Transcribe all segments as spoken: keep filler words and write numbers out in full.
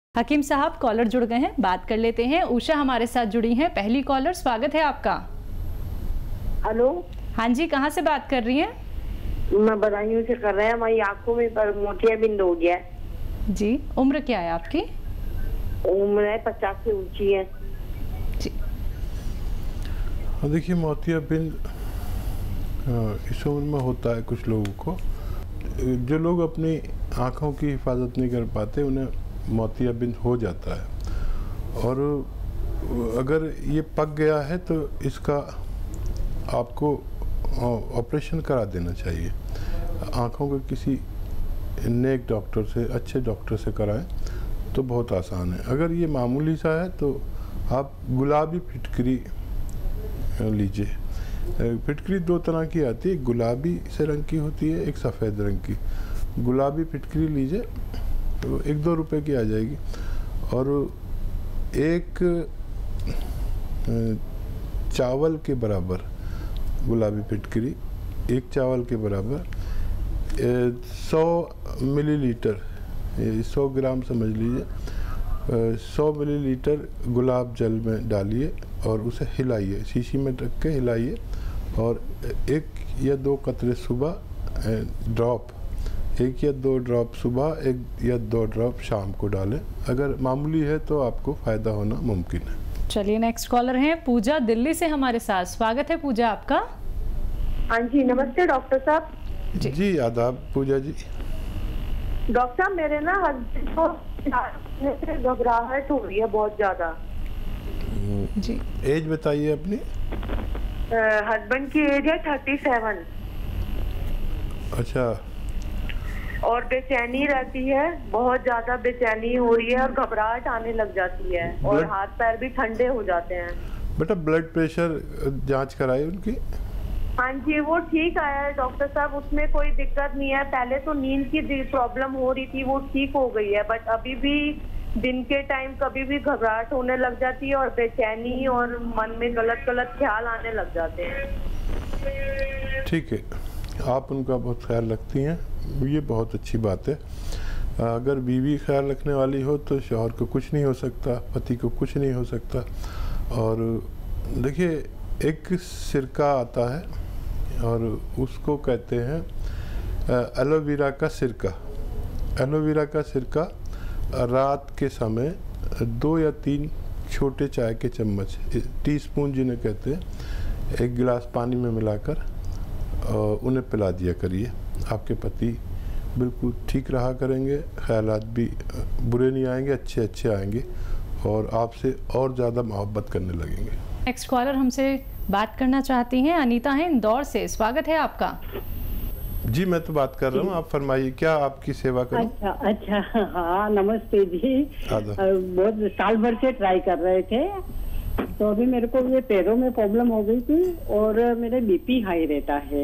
हकीम साहब कॉलर जुड़ गए हैं, बात कर लेते हैं। उषा हमारे साथ जुड़ी हैं, पहली कॉलर, स्वागत है आपका। हेलो। हाँ जी, कहाँ से बात कर रही हैं? मैं बदायूं से कर रहे हैं। हमारी आंखों में पर मोतियाबिंद हो गया है। जी, उम्र क्या है आपकी? उम्र है पचास से ऊंची है जी। देखिए, मोतियाबिंद इस उम्र में होता है कुछ लोगों को। जो लोग अपनी आँखों की हिफाजत नहीं कर पाते उन्हें मोतियाबिंद हो जाता है, और अगर ये पक गया है तो इसका आपको ऑपरेशन करा देना चाहिए। आँखों के किसी नेक डॉक्टर से, अच्छे डॉक्टर से कराएं तो बहुत आसान है। अगर ये मामूली सा है तो आप गुलाबी फिटकरी लीजिए। फिटकरी दो तरह की आती है, गुलाबी से रंग की होती है, एक सफ़ेद रंग की। गुलाबी फिटकरी लीजिए तो एक दो रुपए की आ जाएगी, और एक चावल के बराबर गुलाबी फिटकरी, एक चावल के बराबर सौ मिलीलीटर, सौ ग्राम समझ लीजिए, सौ मिलीलीटर गुलाब जल में डालिए और उसे हिलाइए, शीशी में रख के हिलाइए, और एक या दो कतरे सुबह ड्रॉप, एक या दो ड्रॉप सुबह, एक या दो ड्रॉप शाम को डालें। अगर मामूली है तो आपको फ़ायदा होना मुमकिन है। चलिए, नेक्स्ट कॉलर हैं पूजा दिल्ली से हमारे साथ, स्वागत है पूजा आपका। हाँ जी, नमस्ते डॉक्टर साहब। जी, जी आदाब पूजा जी। डॉक्टर साहब, मेरे ना हस्बैंड को घबराहट हो रही है बहुत ज्यादा। जी, एज बताइए अपनी। हस्बैंड की एज है थर्टी सेवन। अच्छा। और बेचैनी रहती है, बहुत ज्यादा बेचैनी हो रही है और घबराहट आने लग जाती है, और हाथ पैर भी ठंडे हो जाते हैं। बेटा, ब्लड प्रेशर जांच कराई उनकी? हाँ जी, वो ठीक आया है डॉक्टर साहब, उसमें कोई दिक्कत नहीं है। पहले तो नींद की प्रॉब्लम हो रही थी, वो ठीक हो गई है, बट अभी भी दिन के टाइम कभी भी घबराहट होने लग जाती है और बेचैनी और मन में गलत गलत ख्याल आने लग जाते हैं। ठीक है, आप उनका बहुत ख्याल रखती हैं, ये बहुत अच्छी बात है। अगर बीवी ख्याल रखने वाली हो तो शौहर को कुछ नहीं हो सकता, पति को कुछ नहीं हो सकता। और देखिए, एक सिरका आता है और उसको कहते हैं एलोवेरा का सिरका। एलोवेरा का सिरका रात के समय दो या तीन छोटे चाय के चम्मच, टीस्पून जिन्हें कहते हैं, एक गिलास पानी में मिलाकर उन्हें पिला दिया करिए। आपके पति बिल्कुल ठीक रहा करेंगे, ख्यालात भी बुरे नहीं आएंगे, अच्छे अच्छे आएंगे, और आपसे और ज़्यादा मोहब्बत करने लगेंगे। नेक्स्ट कॉलर हमसे बात करना चाहती हैं, अनीता है इंदौर से, स्वागत है आपका। जी, मैं तो बात कर रहा हूँ, आप फरमाइए, क्या आपकी सेवा करूं? अच्छा अच्छा, हाँ नमस्ते जी। बहुत साल भर से ट्राई कर रहे थे, तो अभी मेरे को ये पैरों में प्रॉब्लम हो गई थी और मेरे बीपी हाई रहता है।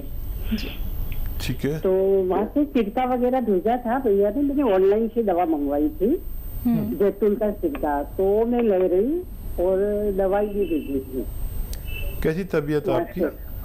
ठीक है। तो वहाँ से सिरका वगैरह भेजा था भैया ने, मैंने ऑनलाइन से दवा मंगवाई थी, जैतून का सिरका, तो मैं ले रही और दवाई भी भेजी थी। कैसी तबीयत आपकी?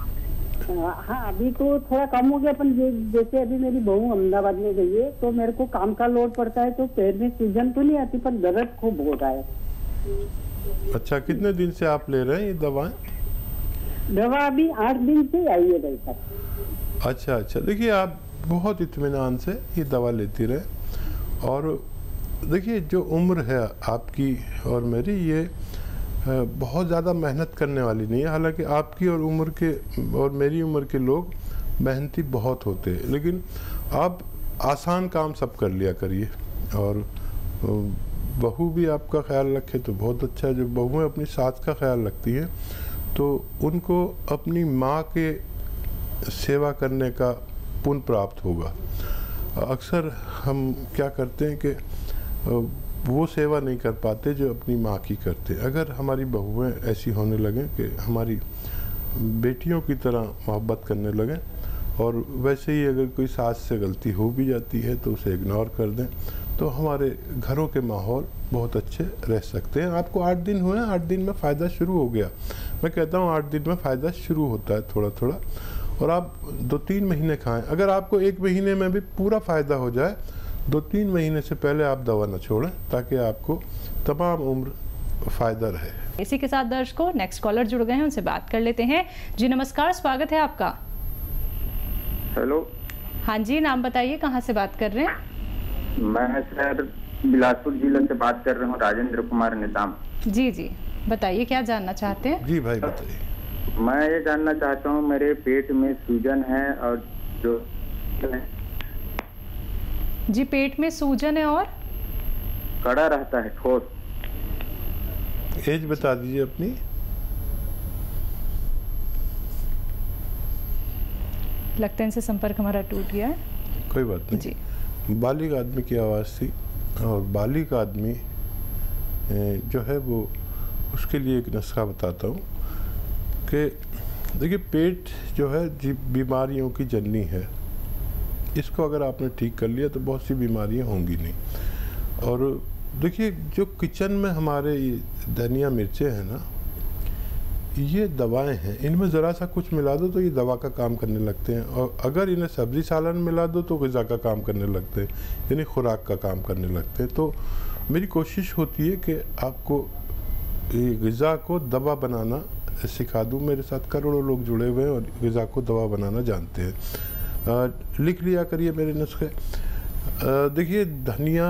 हाँ, अभी तो थोड़ा कम हो गया, अपन जैसे अभी मेरी बहू अहमदाबाद में गई है तो मेरे को काम का लोड पड़ता है, तो पैर में सूजन तो नहीं आती पर दर्द खूब हो रहा है। अच्छा, कितने दिन से आप ले रहे हैं ये दवाएं? दवा अभी आठ दिन से आई है भाई साहब। अच्छा अच्छा, देखिए, आप बहुत इत्मीनान से ये दवा लेती रहे, और देखिए, जो उम्र है आपकी और मेरी, ये बहुत ज़्यादा मेहनत करने वाली नहीं है। हालांकि आपकी और उम्र के और मेरी उम्र के लोग मेहनती बहुत होते हैं, लेकिन आप आसान काम सब कर लिया करिए। और बहू भी आपका ख्याल रखे तो बहुत अच्छा है। जो बहुएं अपनी सास का ख्याल रखती हैं तो उनको अपनी माँ के सेवा करने का पुण्य प्राप्त होगा। अक्सर हम क्या करते हैं कि वो सेवा नहीं कर पाते जो अपनी माँ की करते। अगर हमारी बहुएं ऐसी होने लगें कि हमारी बेटियों की तरह मोहब्बत करने लगें, और वैसे ही अगर कोई सास से गलती हो भी जाती है तो उसे इग्नोर कर दें, तो हमारे घरों के माहौल बहुत अच्छे रह सकते हैं। आपको आठ दिन हुए, आठ दिन में फ़ायदा शुरू हो गया। मैं कहता हूँ आठ दिन में फ़ायदा शुरू होता है थोड़ा थोड़ा, और आप दो तीन महीने खाएं। अगर आपको एक महीने में भी पूरा फ़ायदा हो जाए दो तीन महीने से पहले आप दवा न छोड़ें ताकि आपको तमाम उम्र फ़ायदा रहे। इसी के साथ दर्शकों नेक्स्ट कॉलर जुड़ गए हैं, उनसे बात कर लेते हैं। जी नमस्कार, स्वागत है आपका। हेलो। हाँ जी, नाम बताइए, कहाँ से बात कर रहे हैं? मैं सर बिलासपुर जिले से बात कर रहा हूँ, राजेंद्र कुमार निजाम। जी जी बताइए, क्या जानना चाहते हैं? जी भाई बताइए। मैं ये जानना चाहता हूँ, मेरे पेट में सूजन है और जो जी पेट में सूजन है और कड़ा रहता है, ठोस। एज बता दीजिए अपनी। लगता है इनसे संपर्क हमारा टूट गया है। कोई बात नहीं जी। बालिग आदमी की आवाज़ थी, और बालिग आदमी जो है वो, उसके लिए एक नुस्खा बताता हूँ कि देखिए पेट जो है जी बीमारियों की जननी है। इसको अगर आपने ठीक कर लिया तो बहुत सी बीमारियां होंगी नहीं। और देखिए जो किचन में हमारे ये धनिया मिर्चें हैं ना, ये दवाएं हैं, इनमें ज़रा सा कुछ मिला दो तो ये दवा का काम करने लगते हैं, और अगर इन्हें सब्ज़ी सालन मिला दो तो ग़िज़ा का काम करने लगते हैं, यानी खुराक का काम करने लगते हैं। तो मेरी कोशिश होती है कि आपको ये ग़िज़ा को दवा बनाना सिखा दूँ। मेरे साथ करोड़ों लोग जुड़े हुए हैं और ग़िज़ा को दवा बनाना जानते हैं। आ, लिख लिया करिए मेरे नुस्खे। देखिए धनिया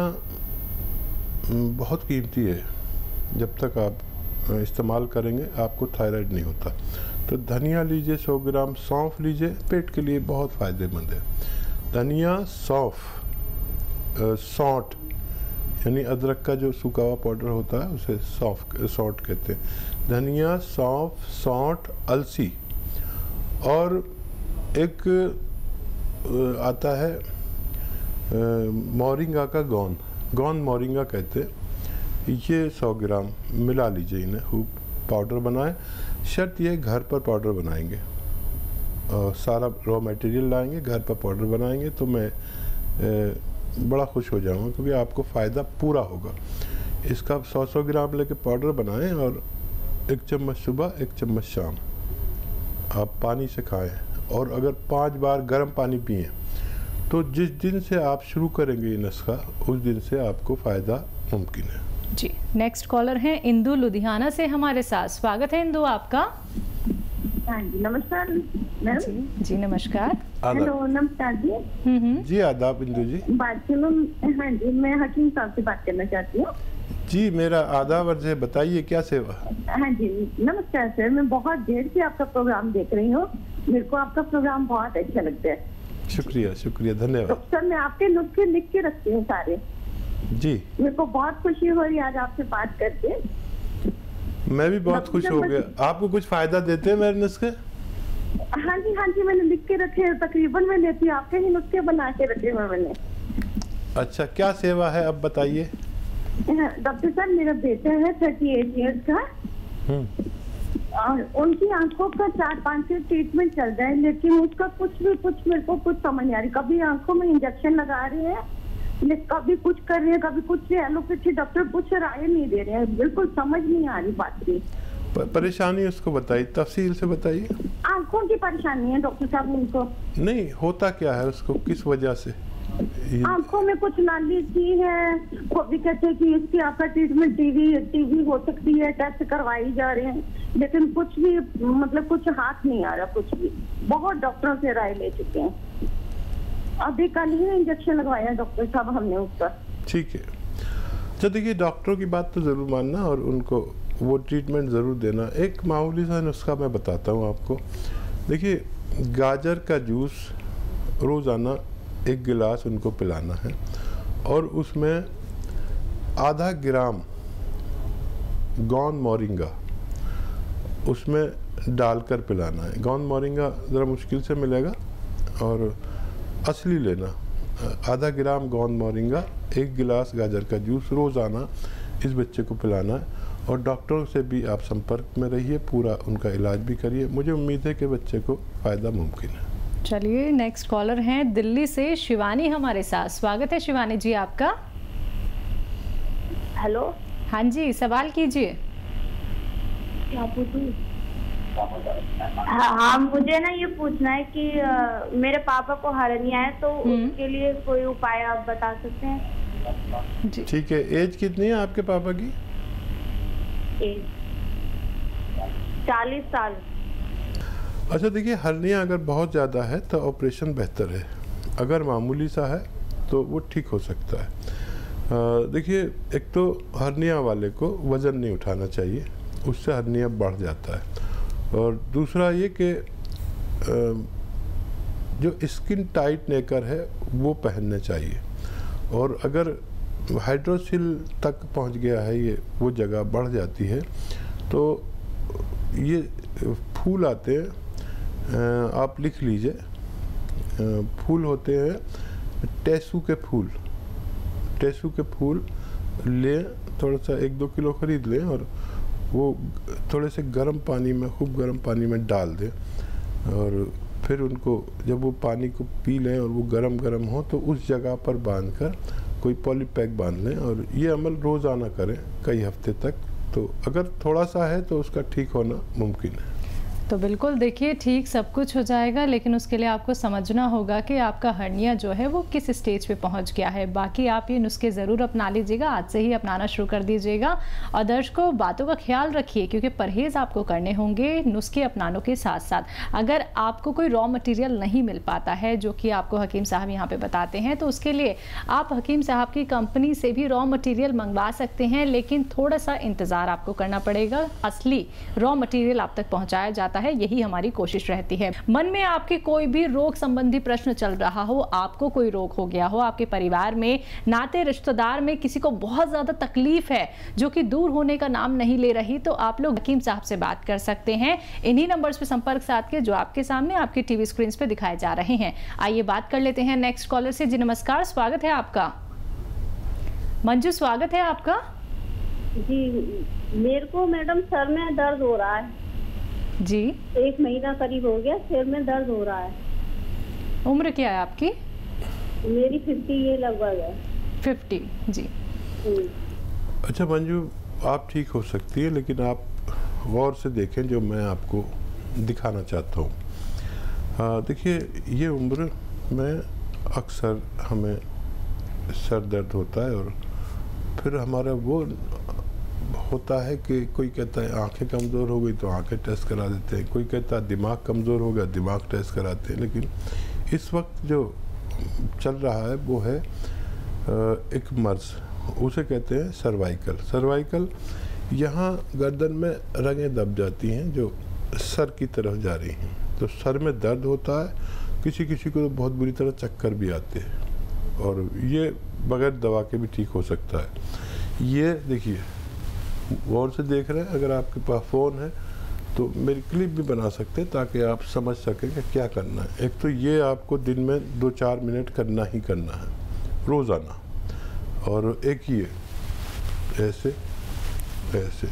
बहुत कीमती है, जब तक आप इस्तेमाल करेंगे आपको थायराइड नहीं होता। तो धनिया लीजिए सौ ग्राम, सौंफ लीजिए, पेट के लिए बहुत फ़ायदेमंद है। धनिया, सौंफ, सौंठ यानी अदरक का जो सूखा हुआ पाउडर होता है उसे सौंफ सौंठ कहते हैं। धनिया, सौंफ, सौंठ, अलसी, और एक आता है मोरिंगा का गोंद, गोंद मोरिंगा कहते हैं। ये सौ ग्राम मिला लीजिए, इन्हें खूब पाउडर बनाएं। शर्त ये घर पर पाउडर बनाएंगे, और सारा रॉ मटेरियल लाएंगे, घर पर पाउडर बनाएंगे, तो मैं ए, बड़ा खुश हो जाऊंगा क्योंकि आपको फ़ायदा पूरा होगा। इसका सौ सौ ग्राम लेके पाउडर बनाएं और एक चम्मच सुबह, एक चम्मच शाम आप पानी से खाएं। और अगर पांच बार गर्म पानी पिएं तो जिस दिन से आप शुरू करेंगे ये नुस्खा, उस दिन से आपको फ़ायदा मुमकिन है। जी नेक्स्ट कॉलर हैं इंदु लुधियाना से हमारे साथ। स्वागत है इंदु आपका। हाँ जी नमस्कार मैम। जी, जी नमस्कार। हेलो नमस्कार जी। हम्म जी आदाब इंदु जी। बात सुनो। हाँ जी मैं हकीम साहब से बात करना चाहती हूँ। जी मेरा आदाब अर्ज है, बताइए क्या सेवा। हाँ जी नमस्कार सर, मैं बहुत देर से आपका प्रोग्राम देख रही हूँ, मेरे को आपका प्रोग्राम बहुत अच्छा लगता है। शुक्रिया शुक्रिया धन्यवाद। तो सर मैं आपके नुस्खे लिख के रखती हूँ सारे। जी मेरे को बहुत खुशी हो रही है आज आपसे बात करके। मैं भी बहुत खुश हो गया। आपको कुछ फायदा देते हैं मेरे नुस्खे? हाँ जी हाँ जी मैंने लिख के रखे हैं, तकरीबन मैं लेती हूँ, आपके ही नुस्खे बना के रखे हुए मैंने। अच्छा क्या सेवा है अब बताइए। डॉक्टर साहब मेरा बेटा है थर्टी एट ईयर्स का, और उनकी आंखों का चार पांच से ट्रीटमेंट चल रहा है, लेकिन उसका कुछ भी कुछ मेरे को कुछ समझ नहीं आ रही। कभी आंखों में इंजेक्शन लगा रहे हैं, कभी कुछ कर रहे हैं, कभी कुछ। एलोपैथी डॉक्टर कुछ राय नहीं दे रहे हैं, बिल्कुल समझ नहीं आ रही बात की। परेशानी उसको बताइए, तफसील से बताइए। आंखों की परेशानी है डॉक्टर साहब उनको। नहीं होता क्या है उसको, किस वजह से? आंखों में कुछ नाली सी है, वो भी कहते हैं कि इसकी आपका ट्रीटमेंट टीवी टीवी हो सकती है, टेस्ट करवाई जा रहे हैं, लेकिन कुछ भी मतलब कुछ हाथ नहीं आ रहा, कुछ भी। बहुत डॉक्टरों से राय ले चुके हैं, अभी कल ही इंजेक्शन लगवाया डॉक्टर साहब हमने उसका। ठीक है, तो देखिए डॉक्टरों की बात तो ज़रूर मानना और उनको वो ट्रीटमेंट ज़रूर देना। एक मामूली सा नुस्खा मैं बताता हूँ आपको। देखिए गाजर का जूस रोज़ाना एक गिलास उनको पिलाना है, और उसमें आधा ग्राम गोंद मोरिंगा उसमें डालकर पिलाना है। गोंद मोरिंगा ज़रा मुश्किल से मिलेगा और असली लेना। आधा ग्राम गोंद मोरिंगा, एक गिलास गाजर का जूस रोज़ाना इस बच्चे को पिलाना है, और डॉक्टरों से भी आप संपर्क में रहिए, पूरा उनका इलाज भी करिए। मुझे उम्मीद है कि बच्चे को फ़ायदा मुमकिन है। चलिए नेक्स्ट कॉलर हैं दिल्ली से शिवानी हमारे साथ। स्वागत है शिवानी जी आपका। हेलो। हाँ जी सवाल कीजिए। क्या पूछूं? हाँ हाँ, मुझे ना ये पूछना है कि आ, मेरे पापा को हर्निया है, तो उसके लिए कोई उपाय आप बता सकते हैं? ठीक है। एज कितनी है आपके पापा की? एज चालीस साल। अच्छा देखिए, हर्निया अगर बहुत ज़्यादा है तो ऑपरेशन बेहतर है, अगर मामूली सा है तो वो ठीक हो सकता है। देखिए, एक तो हर्निया वाले को वज़न नहीं उठाना चाहिए, उससे हर्निया बढ़ जाता है। और दूसरा ये कि जो स्किन टाइट नेकर है वो पहनने चाहिए। और अगर हाइड्रोसिल तक पहुंच गया है, ये वो जगह बढ़ जाती है, तो ये फूल आते हैं, आप लिख लीजिए, फूल होते हैं टेसू के फूल। टेसू के फूल लें, थोड़ा सा एक दो किलो खरीद लें और वो थोड़े से गर्म पानी में, खूब गर्म पानी में डाल दें, और फिर उनको जब वो पानी को पी लें और वो गरम गरम हो तो उस जगह पर बांधकर कोई पॉलीपैक बांध लें, और ये अमल रोज़ाना करें कई हफ्ते तक। तो अगर थोड़ा सा है तो उसका ठीक होना मुमकिन है। तो बिल्कुल देखिए, ठीक सब कुछ हो जाएगा, लेकिन उसके लिए आपको समझना होगा कि आपका हर्निया जो है वो किस स्टेज पे पहुंच गया है। बाकी आप ये नुस्खे ज़रूर अपना लीजिएगा, आज से ही अपनाना शुरू कर दीजिएगा। और दर्शकों, बातों का ख्याल रखिए, क्योंकि परहेज़ आपको करने होंगे नुस्खे अपनानों के साथ साथ। अगर आपको कोई रॉ मटीरियल नहीं मिल पाता है, जो कि आपको हकीम साहब यहाँ पर बताते हैं, तो उसके लिए आप हकीम साहब की कंपनी से भी रॉ मटीरियल मंगवा सकते हैं, लेकिन थोड़ा सा इंतज़ार आपको करना पड़ेगा। असली रॉ मटीरियल आप तक पहुँचाया जाता है, यही हमारी कोशिश रहती है। मन में आपके कोई भी रोग संबंधी प्रश्न चल रहा हो, आपको कोई रोग हो गया हो, आपके परिवार में, नाते रिश्तेदार में किसी को बहुत ज्यादा तकलीफ है जो कि दूर होने का नाम नहीं ले रही, तो आप लोग हकीम साहब से बात कर सकते हैं इन्हीं नंबर्स पे संपर्क साध के, जो आपके सामने आपकी टीवी स्क्रीन पे दिखाए जा रहे हैं। आइए बात कर लेते हैं नेक्स्ट कॉलर से। जी नमस्कार, स्वागत है आपका। मंजू, स्वागत है आपका। जी, मेरे को मैडम सर में दर्द हो रहा है जी। एक महीना करीब हो गया, सिर में दर्द हो रहा है। उम्र क्या है आपकी? मेरी फिफ्टी ये लगभग है। फिफ्टी जी। अच्छा मंजू, आप ठीक हो सकती है, लेकिन आप गौर से देखें जो मैं आपको दिखाना चाहता हूँ। देखिए, ये उम्र में अक्सर हमें सर दर्द होता है, और फिर हमारा वो होता है कि कोई कहता है आंखें कमज़ोर हो गई तो आंखें टेस्ट करा देते हैं, कोई कहता है दिमाग कमज़ोर हो गया, दिमाग टेस्ट कराते हैं। लेकिन इस वक्त जो चल रहा है वो है एक मर्ज, उसे कहते हैं सर्वाइकल। सर्वाइकल, यहाँ गर्दन में रगें दब जाती हैं जो सर की तरफ जा रही हैं, तो सर में दर्द होता है। किसी किसी को तो बहुत बुरी तरह चक्कर भी आते हैं, और ये बगैर दवा के भी ठीक हो सकता है। ये देखिए, गौर से देख रहे हैं, अगर आपके पास फ़ोन है तो मेरी क्लिप भी बना सकते हैं ताकि आप समझ सकें कि क्या करना है। एक तो ये आपको दिन में दो चार मिनट करना ही करना है रोज़ाना, और एक ये ऐसे ऐसे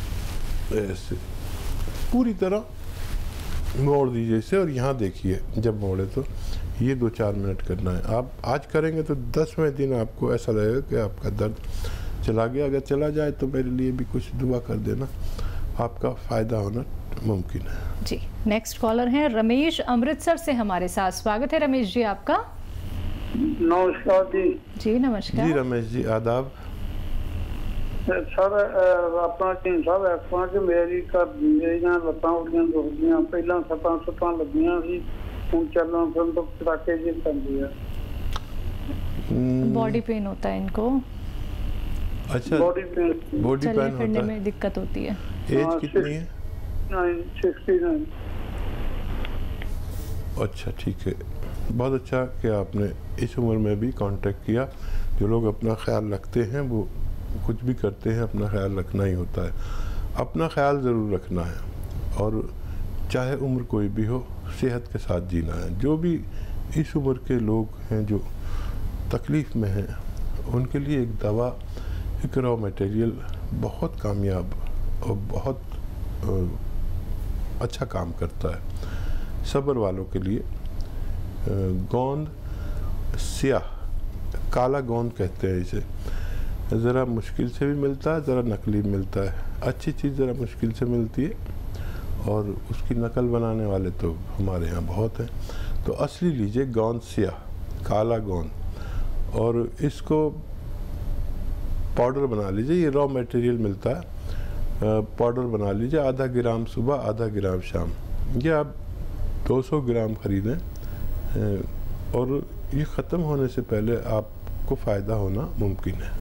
ऐसे पूरी तरह मोड़ दीजिए इसे, और यहाँ देखिए जब मोड़े तो ये दो चार मिनट करना है। आप आज करेंगे तो दसवें दिन आपको ऐसा लगेगा कि आपका दर्द चला गया। अगर चला जाए तो मेरे लिए भी कुछ दुआ कर देना, आपका फ़ायदा होना मुमकिन है। जी, नेक्स्ट कॉलर हैं रमेश अमृतसर से हमारे साथ। स्वागत है रमेश जी आपका। नमस्कार जी। जी नमस्कार जी रमेश जी, आदाब। सर अपना टीम साहब ऐसा कि मेरी घर मेरियां लत्तां उड़ियां दुखदियां, पहला सत्तां सत्तां लगियां सी, हुण चलण फिरन तो चटाके जी पैंदी है। बॉडी पेन होता है इनको? अच्छा, बॉडी पेन बॉडी पेन होता है, में दिक्कत होती है। एज कितनी है? Sixty nine. अच्छा ठीक है, बहुत अच्छा कि आपने इस उम्र में भी कांटेक्ट किया। जो लोग अपना ख्याल रखते हैं वो कुछ भी करते हैं, अपना ख्याल रखना ही होता है। अपना ख्याल ज़रूर रखना है, और चाहे उम्र कोई भी हो, सेहत के साथ जीना है। जो भी इस उम्र के लोग हैं जो तकलीफ़ में हैं, उनके लिए एक दवा, एक रॉ मटेरियल बहुत कामयाब और बहुत अच्छा काम करता है। सब्र वालों के लिए गोंद स्याह, काला गोंद कहते हैं इसे, ज़रा मुश्किल से भी मिलता है, ज़रा नकली मिलता है। अच्छी चीज़ ज़रा मुश्किल से मिलती है, और उसकी नकल बनाने वाले तो हमारे यहाँ बहुत हैं। तो असली लीजिए गोंद सिया, काला गोंद, और इसको पाउडर बना लीजिए। ये रॉ मटेरियल मिलता है, पाउडर बना लीजिए। आधा ग्राम सुबह, आधा ग्राम शाम। ये आप दो सौ ग्राम ख़रीदें और ये ख़त्म होने से पहले आपको फ़ायदा होना मुमकिन है।